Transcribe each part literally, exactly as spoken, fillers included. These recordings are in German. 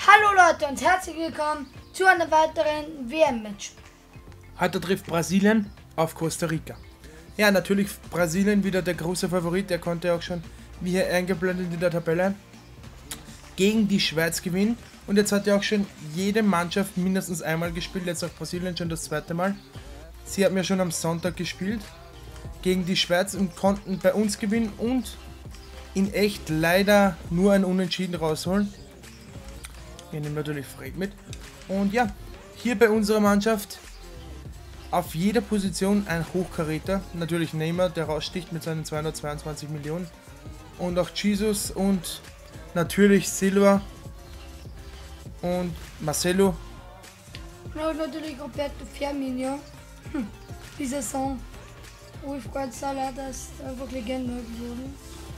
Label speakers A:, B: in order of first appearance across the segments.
A: Hallo Leute und herzlich willkommen zu einem weiteren W M-Match.
B: Heute trifft Brasilien auf Costa Rica. Ja, natürlich Brasilien wieder der große Favorit, der konnte auch schon, wie hier eingeblendet in der Tabelle, gegen die Schweiz gewinnen. Und jetzt hat ja auch schon jede Mannschaft mindestens einmal gespielt, jetzt auch Brasilien schon das zweite Mal. Sie haben ja schon am Sonntag gespielt gegen die Schweiz und konnten bei uns gewinnen und in echt leider nur ein Unentschieden rausholen. Wir nehmen natürlich Fred mit. Und ja, hier bei unserer Mannschaft auf jeder Position ein Hochkaräter. Natürlich Neymar, der raussticht mit seinen zweihundertzweiundzwanzig Millionen. Und auch Jesus und natürlich Silva und Marcelo.
A: Und natürlich Roberto Firmino. Hm. Die Saison. Wilfried Zaha, das ist einfach Legende geworden.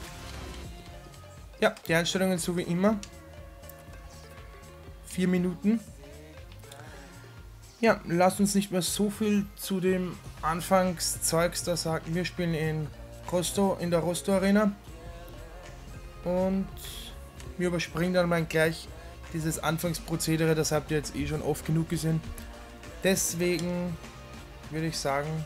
B: Ja, die Einstellungen so wie immer. Vier Minuten. Ja, lasst uns nicht mehr so viel zu dem Anfangszeugs da sagen. Wir spielen in Rosto, in der Rosto Arena. Und wir überspringen dann mal gleich dieses Anfangsprozedere, das habt ihr jetzt eh schon oft genug gesehen. Deswegen würde ich sagen,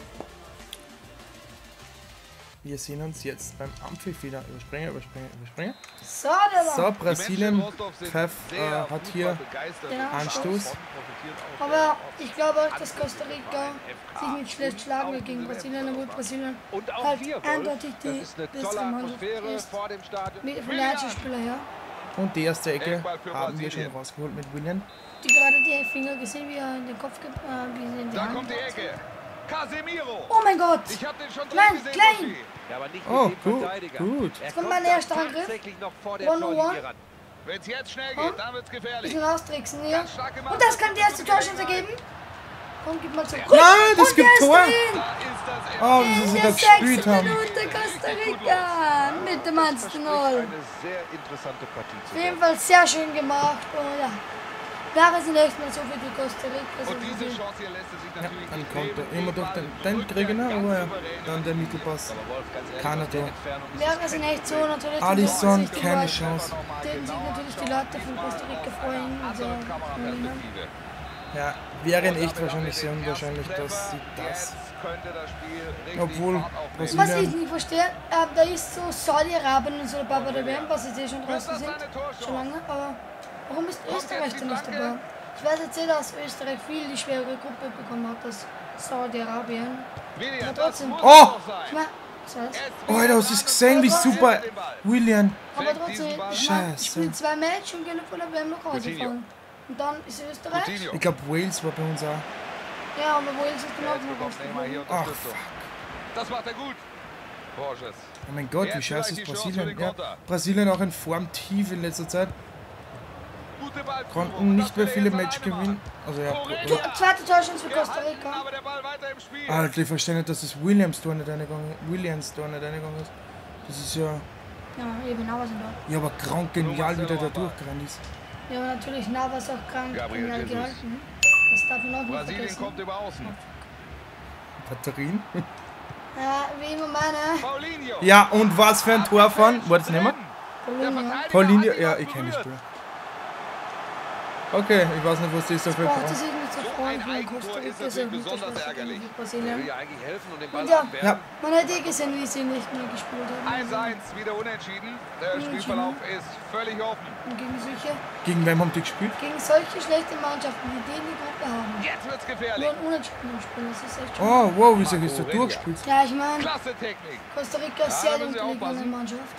B: wir sehen uns jetzt beim Ampfiff wieder. Überspringen, überspringen, überspringen.
A: So, der
B: So, Brasilien Pfeff, äh, hat hier
A: genau.
B: Anstoß.
A: Aber ich glaube auch, dass Costa Rica sich nicht schlecht schlagen wird gegen Brasilien, obwohl Brasilien halt eindeutig die bessere Mannschaft ist. Mit von der Einzelspieler her.
B: Und die erste Ecke haben wir schon rausgeholt mit William.
A: Die gerade die Finger gesehen, wie er in den Kopf gibt, äh, wie sie in die
C: Da
A: Hand
C: kommt die Ecke. Casemiro.
A: Oh mein Gott!
C: Ich hab den schon
A: Klein,
C: gesehen,
A: klein!
C: Buschi.
D: Ja, aber nicht
B: Oh,
D: mit dem
B: gut,
D: Verteidiger.
B: gut.
D: Er
A: Kommt mein erster
D: da
A: Angriff.
D: tatsächlich noch vor der
A: One on
D: Torlinie
A: one.
D: ran.
C: Wenn es jetzt schnell
A: Oh.
C: geht, dann wird's gefährlich.
A: Bisschen austricksen hier.
C: Ganz stark gemacht.
A: Und das kann die erste Torchance geben. Komm, gib mal zurück.
B: Nein, das
A: Und
B: gibt
A: der ist
B: Tor.
A: drin.
C: Da ist das
B: Oh,
C: Ende.
B: wie sie
A: In
B: da
A: der
B: gespielt
A: sechsten
B: haben.
A: Minute Costa Rica mit dem eins zu null.
D: Eine sehr interessante Partie zu
A: Auf jeden Fall sehr schön gemacht. Und ja, wäre es nicht mal so viel wie Costa Rica. So
C: Und diese
A: viel.
C: Chance hier lässt er sich
B: Ja,
C: natürlich
B: ein
C: nicht
B: Konter.
C: nehmen.
B: Immer durch den, den kriegen, aber ja, dann der Mittelpass. Keiner Tor.
A: Wäre es nicht so, natürlich. dann
B: Alisson,
A: würden sich die
B: keine
A: Leute-
B: Chance.
A: Würden sich natürlich die Leute von Costa Rica freuen. Also,
B: Ja, wäre in echt wahrscheinlich sehr unwahrscheinlich, dass sie das.
C: Könnte das Spiel richtig
B: Obwohl
C: Fahrt aufnehmen.
A: was ich
B: Brasilien.
A: nicht verstehe, äh, da ist so Saudi-Arabien und so dabei bei der W M, was jetzt eh schon draußen sind, schon lange, aber warum ist Österreich da nicht dabei? Ich weiß jetzt eh, dass Österreich viel die schwere Gruppe bekommen hat, als Saudi-Arabien.
C: William,
A: Aber
C: das
A: trotzdem.
C: muss
B: Oh!
C: doch
A: Ich
C: sein.
A: mein, das heißt,
B: Oh, Alter, hast du es gesehen, wie super William.
A: aber trotzdem, ich mein, ich
B: Scheiße.
A: spiele zwei Matches und gehe von der W M nach Hause fahren. Und dann ist Österreich.
C: Coutinho.
B: Ich glaube, Wales war bei uns auch.
A: Ja, aber Wales ist dann auch
C: Jetzt
A: noch
C: bekommt Neymar hier
A: rausgeflogen.
B: Ach,
C: Unterstützung. Das macht er gut. Borges.
B: Oh mein Gott, wie
C: Jetzt
B: scheiße
C: vielleicht
B: ist
C: die Chance für
B: Brasilien.
C: den
B: Ja,
C: Konter.
B: Brasilien auch in Form tief in letzter Zeit.
C: Gute Ballführung.
B: Konnten nicht
C: Das
B: mehr
C: will er
B: viele
C: jetzt
B: Match
C: alleine
B: gewinnen.
C: machen.
B: Also ja,
C: Correa.
A: Die zweite Torchance für Costa
C: Gehalten,
A: Rica.
C: aber der Ball weiter im Spiel.
B: Alter, ich verstehe nicht, dass das Williams Tor nicht reingegangen ist. Williams Tor nicht reingegangen ist. Das ist ja.
A: Ja, eben, Navas sind da.
B: Ja, aber krank genial, wie der da durchgerannt ist.
A: Ja, aber natürlich Navas auch krank
C: Gabriel
A: genial
C: Jesus.
A: gehalten. Das darf man auch nicht
C: Brasilien
A: vergessen.
C: kommt über außen.
B: Batterien.
A: Ja, wie immer meine.
C: Paulinho.
B: Ja, und was für ein Tor von. War das nicht mehr?
A: Paulinho.
B: Paulinho, ja, ich kenne das Spiel. Okay, ich weiß nicht, was das ist dafür.
A: Braucht es sich nicht so
C: So
A: freuen,
C: ein
A: weil
C: Eigentor
A: Costa
C: ist
A: Rica ist ja
C: natürlich
A: gut
C: besonders
A: das
C: ärgerlich.
A: gegen
D: Er will
A: Brasilien.
D: ja eigentlich helfen und den
A: Und
D: Ball
A: ja,
D: abwehren.
B: Ja,
A: man hat eh gesehen, wie sie nicht mehr gespielt haben.
C: eins eins, wieder unentschieden. Der Spielverlauf ist völlig offen.
A: Und gegen solche,
B: gegen wem haben die gespielt?
A: gegen solche schlechte Mannschaften, die die in die Gruppe haben.
C: Jetzt wird's
A: Nur
C: gefährlich.
A: ein Unentschieden im Spiel, das ist echt schon.
B: Oh, wow, wieso ist der durchgespielt?
A: Ja, ich meine,
C: Klasse Technik.
A: Costa Rica ist
C: Ja,
A: sehr
C: da müssen wir
A: intelligente
C: aufpassen.
A: Mannschaft.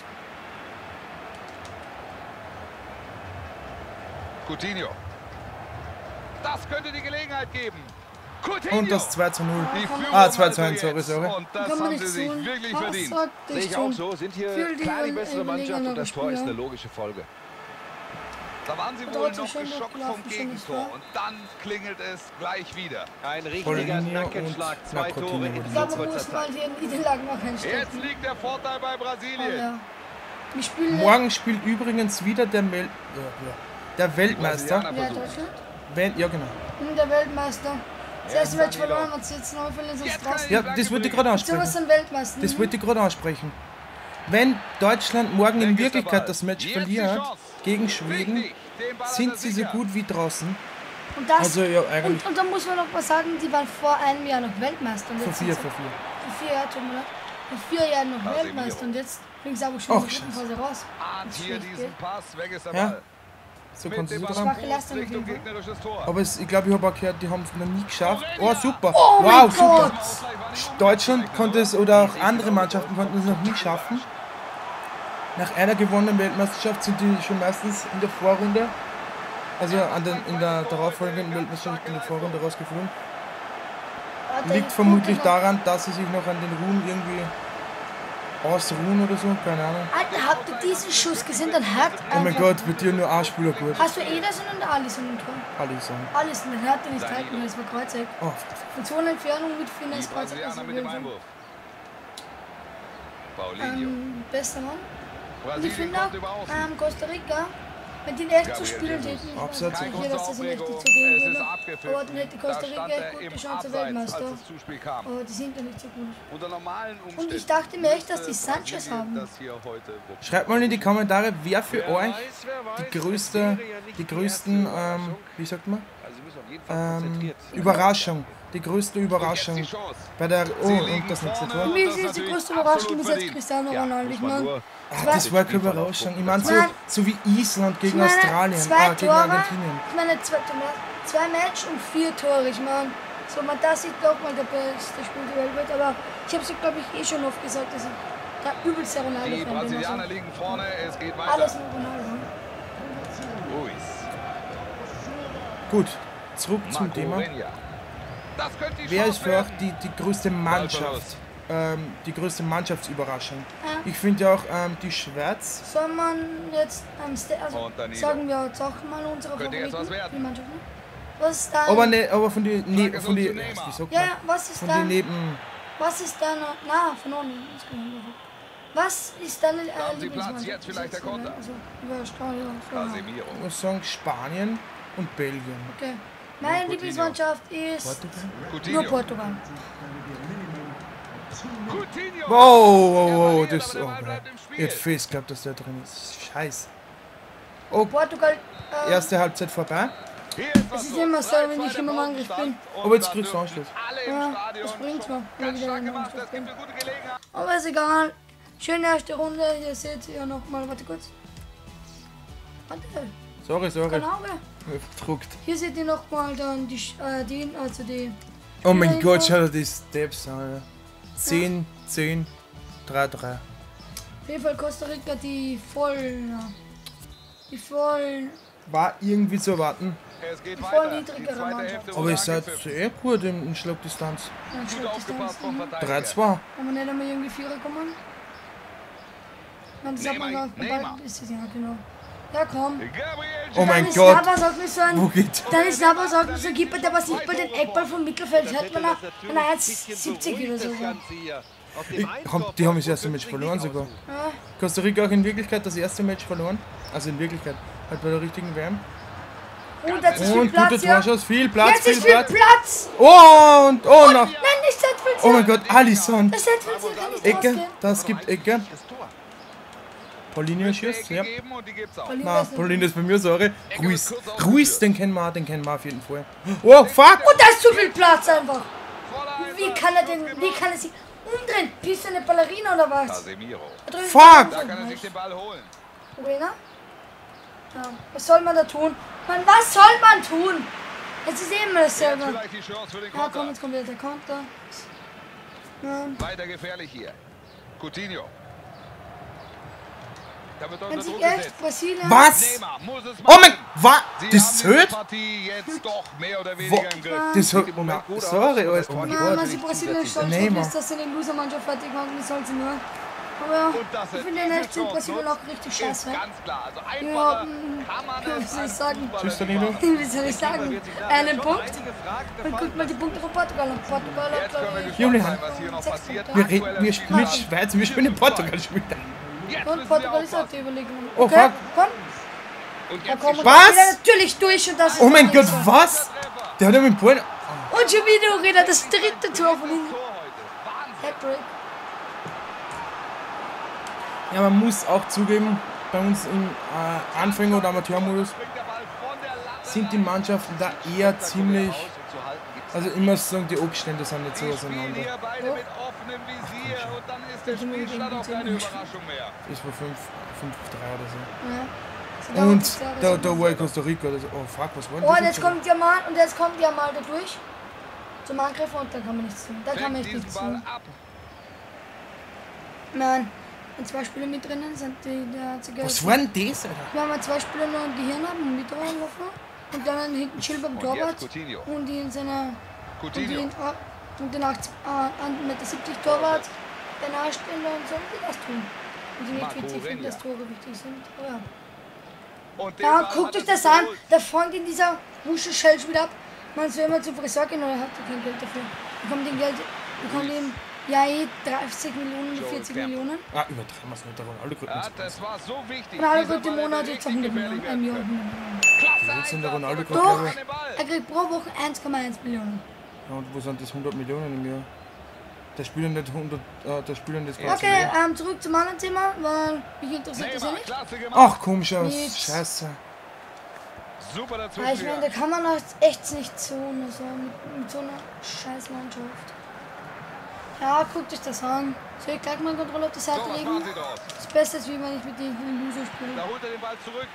C: Coutinho. Das könnte die Gelegenheit geben. Coutinho.
B: Und das zwei zu null.
C: Die Führung
B: Ah, zwei zu
C: also
B: eins, sorry,
C: jetzt.
B: sorry.
C: Und das
A: Kann man
C: haben
A: nicht
C: sie sich
A: tun.
C: wirklich
A: Was
C: verdient.
A: sagt
D: Sehe
A: ich
D: ich auch
A: schon?
D: so. Sind hier
A: Für die
D: klar die bessere Mannschaft und das Tor ist
A: Spieler.
D: eine logische Folge.
C: Da waren sie
A: Und
C: wohl
A: trotzdem
C: noch
A: schon noch
C: geschockt
A: gelaufen,
C: vom
A: schon nicht
C: Gegentor.
A: wahr?
C: Und dann klingelt es gleich wieder.
D: Ein richtiger
B: Paulinho
D: Nackenschlag.
B: und-
D: Zwei
B: na, Coutinho
D: Tore
B: wurde
D: in
A: Ich
B: nicht.
A: glaube,
D: so
A: man
D: kurzer
A: muss mal
D: Zeit.
A: hier Niederlagen noch
C: Jetzt
A: einstecken.
C: liegt der Vorteil bei
A: Oh,
C: Brasilien.
A: ja. Wir spielen
B: Morgen spielt übrigens wieder der, Mel ja, ja. der Weltmeister.
C: Brasilianer
A: ja,
C: versuchen.
A: Deutschland.
B: Wenn, ja, genau.
A: Und der Weltmeister. Das erste
C: Ja,
A: Match
C: Danilo.
A: verloren und jetzt noch verlieren sie uns
C: Jetzt kann
A: draußen.
C: ich-
B: Ja, das wollte ich gerade
A: So
B: ansprechen.
A: was sind Weltmeister.
B: Das
A: mhm.
B: wollte ich gerade ansprechen. Wenn Deutschland morgen in
C: Weg ist der Ball.
B: Wirklichkeit das Match
C: Jetzt die
B: verliert
C: Chance.
B: gegen Schweden,
C: Wichtig.
B: sind sie so gut wie draußen.
A: Und das,
B: Also ja, eigentlich
A: und, und dann muss man noch mal sagen, die waren vor einem Jahr noch Weltmeister. Und
B: vor
A: jetzt
B: vier,
A: sind
B: vor
A: sie,
B: vier.
A: vor vier Jahren, tut mir leid. Vor vier Jahren noch
C: Casemiro.
A: Weltmeister und jetzt bringen sie aber schon
B: Ach,
A: in der
B: Scheiße.
A: Gruppenphase raus.
C: Ahnt
A: Das
C: hier
A: schlecht
C: diesen
A: geht.
C: Pass, weg ist der
B: Ja.
C: Ball.
B: So
C: Mit
B: kannst du
C: dem
B: so
C: Ball
B: dran.
A: Schwache Leistung
C: Richtung
A: auf jeden Fall.
C: gegnerisches Tor.
B: Aber es, ich glaube, ich habe auch gehört, die haben es noch nie geschafft. Oh, super.
A: Oh
B: wow,
A: mein
B: super.
A: Gott!
B: Deutschland konnte es, oder auch andere Mannschaften konnten es noch nie schaffen. Nach einer gewonnenen Weltmeisterschaft sind die schon meistens in der Vorrunde, also an den, in der darauffolgenden Weltmeisterschaft in der Vorrunde rausgeflogen.
A: Warte,
B: Liegt
A: ich
B: vermutlich
A: gucke noch.
B: daran, dass sie sich noch an den Ruhm irgendwie ausruhen oder so, keine Ahnung.
A: Alter, habt ihr diesen Schuss gesehen? Dann hat
B: Oh mein
A: einfach-
B: Gott, bei dir nur ein Spieler gut.
A: Hast du Ederson und Alisson im Tor?
B: Alisson.
A: Alisson, den hat er nicht halten, das war Kreuzeck.
B: Oh,
A: Von so einer Entfernung mit
C: Die
A: Finesse Kreuzeck.
C: Brasilianer mit dem Einwurf. Paulinho.
A: Ähm, bester Mann. Und ich
C: Brasilien
A: finde auch,
C: kommt über Außen.
A: ähm, Costa Rica, wenn die echt so
C: Gabriel
A: spielen
C: Jesus.
A: täten, ich
B: Abseits.
A: weiß
C: Kein
A: nicht, hier, dass das
C: große
A: nicht
C: Aufregung,
A: so gehen
C: es ist
A: würde.
C: abgepfiffen.
A: Aber dann hätte Costa
C: Da
A: Rica
C: stand
A: echt
C: er
A: gute
C: im
A: Chance
C: Abseits,
A: Weltmeister.
C: als das Zuspiel kam.
A: Aber die sind ja nicht so gut.
C: Unter normalen Umständen
A: Und ich dachte mir echt, dass die
C: müsste
A: Sanchez
C: Brasilien
A: haben.
C: das hier heute wuppen.
B: schreibt mal in die Kommentare, wer für
D: Wer
B: euch
D: weiß, wer weiß,
B: die größte,
D: das wäre ja nicht
B: die
D: die
B: größten,
D: erste
B: ähm,
D: Überraschung.
B: wie sagt man,
D: Also sie müssen auf jeden Fall
B: ähm,
D: konzentriert sein.
B: Überraschung, die größte Überraschung
C: Und jetzt die Chance.
B: bei der, oh,
C: Sie
B: und
C: liegen
B: das nächste
C: vorne.
B: Tor.
A: Für mich
C: das
A: ist
C: ist
A: die größte
C: natürlich
A: Überraschung bis
C: absolut
A: jetzt
C: verdient.
A: Cristiano
C: Ja,
A: Ronaldo.
C: muss
A: Ich
C: man
A: meine,
C: nur-
B: Ah, das war keine Überraschung. Ich meine, so,
A: Nein.
B: so wie Island gegen
A: ich meine,
B: Australien,
A: zwei
B: ah, gegen
A: Tore,
B: Argentinien.
A: ich meine, zwei, zwei Match und vier Tore. Ich meine, so man das sieht doch mal der beste Spiel der Welt wird. Aber ich habe es, glaube ich, eh schon oft gesagt, dass ich der übelste
C: Die
A: Ronaldo-Fan bin.
C: Brasilianer
A: Also,
C: liegen vorne, es geht weiter.
A: alles mit Ronaldo.
C: Ruiz.
B: Gut, zurück zum
C: Marco
B: Thema.
C: Renja. Das könnte die
B: Wer
C: Chance
B: ist für euch
C: werden.
B: die, die größte Mannschaft,
C: Ballverlust.
B: ähm, die größte Mannschaftsüberraschung?
A: Ja.
B: Ich finde ja auch ähm, die Schweiz.
A: Soll man jetzt ähm, Sta- also
C: Und Danilo.
A: sagen wir jetzt auch mal unsere
C: Könnte jetzt
A: Favoriten,
C: was werden.
A: die Mannschaften. Was ist dein,
B: Aber ne, aber von die, ne,
C: Flanke
B: von die,
C: zu Neymar.
B: wie sagt
A: ja,
B: man?
A: ja, was ist
B: Von den
A: dein,
B: neben,
A: was ist deine, na, von unten, das kann ich nicht. Was ist deine äh,
C: haben Sie
A: Lieblingsmannschaft?
C: Platz, jetzt vielleicht der
A: bis
C: Konter.
A: Also, über Stadion.
C: Casemiro.
B: ich muss sagen, Spanien und Belgien.
A: Okay. Meine
C: Coutinho.
A: Lieblingsmannschaft ist
B: Portugal?
A: nur
C: Coutinho.
A: Portugal.
C: Coutinho.
B: Wow, wow,
C: Er
B: wow,
C: verliert,
B: das,
C: aber der
B: oh,
C: Ball bleibt im Spiel.
B: jetzt fest glaubt, dass der drin ist. Scheiße. Oh,
A: Portugal, äh,
B: erste Halbzeit vorbei.
C: Hier ist
A: es
C: was
A: ist
C: los.
A: immer so,
C: drei
A: wenn
C: zwei
A: ich
C: der
A: immer im Angriff
C: Pausenstand.
A: bin.
C: Und
B: Aber jetzt
C: dann
B: kriegst du
C: dürfen
B: Anschluss.
C: alle im
A: Ja,
C: Stadion
A: das bringt's
C: schon
A: mir, wenn
C: ganz
A: ich wieder
C: stark
A: im
C: gemacht.
A: Anschluss
C: Das gibt
A: bin.
C: eine gute Gelegenheit.
A: aber ist egal. Schöne erste Runde, hier seht ihr nochmal, warte kurz. Warte,
B: Sorry, sorry.
A: genau.
B: Verdruckt.
A: Hier seht ihr nochmal dann die, äh, die, also die,
B: Oh mein
A: Ja,
B: Gott,
A: ja.
B: schau dir die Steps an. Alter. zehn, zehn, drei, drei.
A: auf jeden Fall Costa Rica, die voll, ja, die voll,
B: War irgendwie zu erwarten.
C: Es geht
A: Voll
C: weiter. Die
A: niedrigere
C: zweite
A: Mannschaft.
C: Hälfte
B: Aber
C: wurde
B: ihr seid
C: angepfiffen.
B: sehr gut in, in Schlagdistanz.
A: ja,
C: Gut
A: Schlagdistanz.
C: aufgepasst vom
A: Mhm.
C: Verteidiger.
B: drei zwei.
A: Wenn man nicht einmal irgendwie Vierer kommen. Dann sagt man
C: Neymar,
A: gar
C: Neymar.
A: ist es ja genau. Ja komm.
C: Gabriel
B: Oh mein
A: Dann ist
B: Gott.
A: Navas auch nicht so ein.
B: Wo geht?
A: Dann ist Navas auch nicht so ein Keeper, der was nicht bei den Eckball vom Mittelfeld hat, wenn er wenn er eins siebzig oder so. Ja.
B: Ich, haben, die haben das erste Match verloren sogar. Costa Rica auch in Wirklichkeit das erste Match verloren. Also in Wirklichkeit. Halt bei der richtigen W M.
A: Und jetzt ist viel
B: Und gute
A: Platz, ja.
B: Torschuss, viel Platz,
A: Jetzt
B: viel
A: ist viel
B: Platz.
A: Platz.
B: Oh, und oh, noch.
A: Nein, nicht Setfeld.
B: Oh mein Gott, Alisson.
A: Das Setfeld kann nicht
B: Ecke,
A: rausgehen.
B: das gibt Ecke. Paulinho schießt, ja.
C: Gegeben und die gibt's auch.
A: Paulinho
B: Na,
A: ist nicht-
B: Paulinho ist bei mir, sorry. Ruiz. Ruiz, den kennen wir, den kennen wir auf jeden Fall. Oh, fuck.
A: Und da ist zu viel Platz einfach.
C: Voller
A: Wie
C: Einsatz,
A: kann er denn,
C: gut
A: wie
C: gemacht.
A: kann er sich umdrehen? Bist du eine Ballerina oder was?
C: Casemiro.
A: Da drüben
B: Fuck.
A: steht
C: Da
A: er.
C: kann er sich den Ball holen.
A: Arena? Ja. Was soll man da tun? Man, was soll man tun? Jetzt ist eben
C: Jetzt
A: dasselbe.
C: vielleicht die Chance für den
A: Ja, komm,
C: Konter.
A: jetzt kommt wieder der Konter. Ja.
C: Weiter gefährlich hier. Coutinho. Da wird er
A: Wenn
C: unter
A: sich
C: Druck
A: echt
C: gesetzt.
A: Brasilien.
B: Was?
C: Neymar muss es
B: Oh mein,
C: machen.
B: was?
C: Sie
B: Das
C: haben diese
B: zählt?
C: Partie jetzt doch mehr oder
B: Wo?
C: weniger im Griff.
B: Das hat, na, sorry, Alter. Oh mein
A: Ja,
B: Gott.
A: man sieht Brasilien stolz
B: Neymar.
A: ist, dass sie den Loser-Mannschaft fertig machen, das soll sie nur. Aber
C: Und das
A: ich
C: ist
A: finde den
C: diese
A: echt in
C: Chance
A: Brasilien
C: nutzt,
A: auch richtig
C: ist
A: scheiße.
C: ganz klar. Also
A: Ja,
C: einfacher
A: mm,
C: kann man
A: wie
C: es
A: soll ich
C: als
A: sagen?
C: Fußballer
B: Tschüss,
C: nicht
B: Danilo.
C: machen.
A: Wie soll ich sagen? Einen Punkt. Und guck mal die Punkte von Portugal an. Portugal hat,
C: Jetzt können wir
A: glaube ich,
C: gespannt
B: Julian.
C: sein, was hier noch
A: Sechs
C: passiert.
A: Punkte.
B: Wir,
C: Aktueller
B: reden, wir spielen mit
C: Spielstand.
B: Schweiz, wir spielen in Portugal später.
C: Jetzt
A: und
C: müssen
A: Portugal
C: wir
A: ist auch die
C: aufpassen.
A: Überlegung.
B: Oh,
A: Okay,
B: fuck.
A: komm.
C: Und
A: Da
C: jetzt
A: kommen
C: die
A: wir
B: Was?
A: wieder natürlich durch und das ist
B: Oh mein
A: doch
B: Gott,
A: nicht so.
B: was? Der hat ja mit dem Ball.
A: Und schon wieder Reda, das dritte Tor von ihm.
C: Tor heute. Wahnsinn.
A: Hattrick.
B: Ja, man muss auch zugeben, bei uns im äh, Anfänger- oder Amateurmodus,
C: Bringt der Ball
B: sind die Mannschaften da eher ziemlich.
D: Aus und zu halten gibt's
B: Also ich muss sagen, die Abstände sind nicht so
C: Die spielen
B: auseinander.
C: hier beide mit offenem Visier und dann ist der Spielstand auch keine Überraschung mehr.
B: Das war fünf drei oder so.
A: Ja. So, da
B: Und
A: ist ja
B: da,
A: das-
B: da war Costa Rica. Das, oh fuck, was war denn
A: Oh,
B: das
A: und jetzt
B: jetzt?
A: kommt ja mal, und jetzt kommt ja mal da durch. Zum Angriff und da kann man nichts tun. Da kann man
C: Fängt
A: echt
C: diesen
A: nichts
C: Ball
A: tun.
C: ab.
A: Nein. Und zwei Spieler mit drinnen sind die der einzige.
B: Was war denn das, Alter?
A: Wir haben zwei Spieler noch im Gehirn haben und mit laufen. Und dann hinten Schild beim
C: Und
A: Torwart.
C: jetzt Coutinho.
A: Und die in seiner. Und die
C: Coutinho.
A: in, und den achtzig, äh, eins Meter siebzig Torwart. Der nahestehen und so, die das tun. Und die nicht
C: Marco
A: witzig finden,
C: Renja.
A: dass Tore wichtig sind. Aber ja.
C: Und den
A: Ja,
C: Ball
A: guckt
C: hat
A: euch
C: er
A: das
C: sich
A: an.
C: geholt.
A: Der fängt in dieser Muschel Shell wieder ab. Man soll immer zum Friseur gehen oder hat er kein Geld dafür. Bekommt den Geld, bekommt ihm ja eh dreißig Millionen, vierzig Millionen.
B: Ah, übertreiben wir es nicht, der Ronaldo kriegt
C: Ja,
B: nichts.
C: das war so wichtig.
A: Und alle
C: Dieser
A: gut im
C: Ball
A: Monat
C: hätte
A: jetzt
C: richtig
A: hundert
C: gefährlich
A: Millionen. Ein Jahr
C: werden
A: hundert
C: können.
A: Millionen.
C: Klasse
B: Jetzt sind der
C: Einsatz,
B: Ronaldo
C: aber
B: gerade,
A: Doch.
B: glaube ich.
C: keine Ball.
A: Er kriegt pro Woche eins Komma eins Millionen.
B: Ja, und wo sind das hundert Millionen im Jahr? Der spielen nicht hundert, äh, der spielen das ganze
A: Okay,
B: Jahr.
A: ähm, zurück zum anderen Thema, weil mich interessiert das ja
C: Neymar,
A: nicht.
C: klasse gemacht.
B: Ach komm schon,
A: Nichts.
B: scheiße.
C: Super dazu.
A: Ja, ich meine, da kann man auch echt nicht so, eine- so mit, mit so einer Scheißmannschaft. Ja, guckt euch das an. Soll ich gleich mal Kontrolle auf die
C: So,
A: Seite
C: was
A: legen?
C: machen sie dort?
A: Das Beste ist, wie wenn ich mit den Loser
C: Da
A: spiele.
C: holt er den Ball zurück.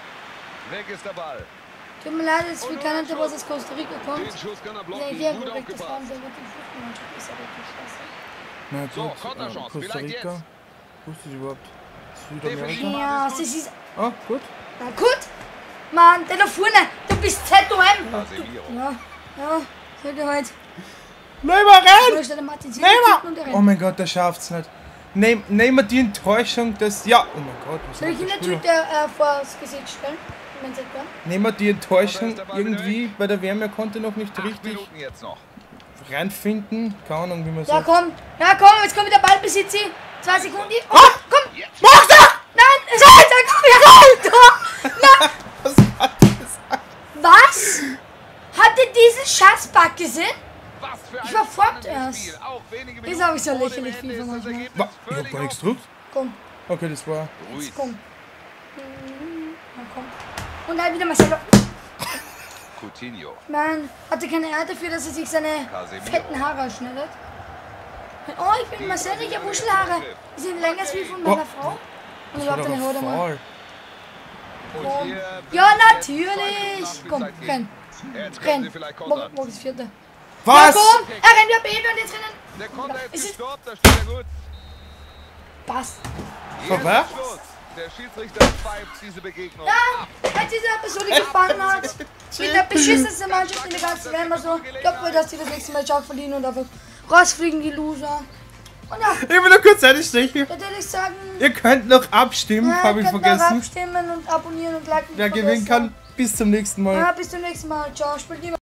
C: Weg ist der Ball.
A: Tut mir leid, jetzt für keiner, der was aus Costa Rica kommt.
C: Den Schuss kann er
A: Ja,
C: blocken.
A: sehr
C: Gut
A: korrekt, das
C: aufgepasst.
A: waren sehr gute Fußballmannschaft. Ist ja wirklich scheiße.
B: Na
C: So,
B: gut,
C: Konterchance,
B: äh, Costa
C: vielleicht
B: Rica.
C: jetzt.
B: Wo ist das überhaupt?
C: Defensiv.
B: Südamerika?
A: Ja, das ist.
B: Ah, gut.
A: Na gut! Mann, der da vorne! Du bist Z O M!
C: Casemiro.
A: Ja, ja, sag dir halt.
B: Neymar rein!
A: Da ist der Martin Silva
B: Neymar!
A: und der
B: Oh
A: rennt.
B: mein Gott, der schafft's nicht. Nehm, nehmen wir die Enttäuschung, dass. Ja, oh mein Gott, was
A: Soll ich
B: macht
A: ihn
B: der
A: den
B: Spieler?
A: Typ der äh, vor das Gesicht stellen? Mein Z O M?
B: Nehmen wir die Enttäuschung
C: Und da ist der Ball wieder
B: irgendwie bei der Wärme konnte noch nicht
C: Acht
B: richtig
C: Minuten jetzt noch.
B: reinfinden. Keine Ahnung, wie man
A: Ja,
B: sagt.
A: komm! Ja, komm, jetzt kommt wieder Ballbesitz. hier. Zwei Sekunden. Oh, komm!
C: Jetzt.
B: Mach das!
A: Nein! Es ist ein Tor! Na,
B: Was war das?
A: was? Habt ihr diesen Scheißbug gesehen?
C: Was für ein
A: Ich war fort
C: spannendes
A: erst.
C: Spiel. Auch wenige
A: Ist
C: Minuten
A: auch so
C: vor dem
A: lächerlich,
C: Ende
A: FIFA
C: ist das
A: manchmal.
C: Ergebnis
B: Wa- Ich hab
C: völlig
B: gar nichts
C: offen.
B: gedrückt.
A: Komm,
B: Okay, das war.
C: Ruiz.
A: jetzt komm. Na komm. Und dann wieder Marcelo.
C: Coutinho.
A: Man hatte keine Erde dafür, dass er sich seine
C: Casemiro.
A: fetten Haare schneidet. Oh, ich bin Marcel, ich habe Wuschelhaare. Die sind länger als wie von meiner
B: Oh.
A: Frau. Und
B: Das war
A: überhaupt
B: doch
A: eine Haut
B: ein
A: mal.
B: Foul.
C: Und
A: Komm.
C: hier
A: Ja,
C: wird jetzt
A: natürlich.
C: zweite
A: Komm,
C: Nachspielzeit
A: renn.
C: geben. Jetzt können
A: Renn.
C: sie vielleicht
A: Wo,
C: kontern.
A: wo ist das vierte? Ja,
B: Was?
A: komm. Er rennt ja Baby und jetzt rennen.
C: Der Konter
A: Ist
C: ist
A: es-
C: gestoppt, da steht er gut.
A: Passt.
B: Vorbei?
C: Jetzt Schluss. Der Schiedsrichter pfeift diese Begegnung.
A: Ja, weil diese Episode gefallen hat. Mit der beschissensten Mannschaft in der ganzen Welt. Also, ich glaube, dass die das nächste Mal auch verlieren und einfach rausfliegen, die Loser. Und ja,
B: Ich will nur kurz einstechen.
A: da würde ich sagen,
B: Ihr könnt noch abstimmen,
A: ja,
B: habe ich
A: könnt noch
B: vergessen.
A: abstimmen und abonnieren und liken.
B: Wer
A: nicht
B: gewinnen
A: vergessen.
B: kann, bis zum nächsten Mal.
A: Ja, bis zum nächsten Mal. Ciao, spielt lieber.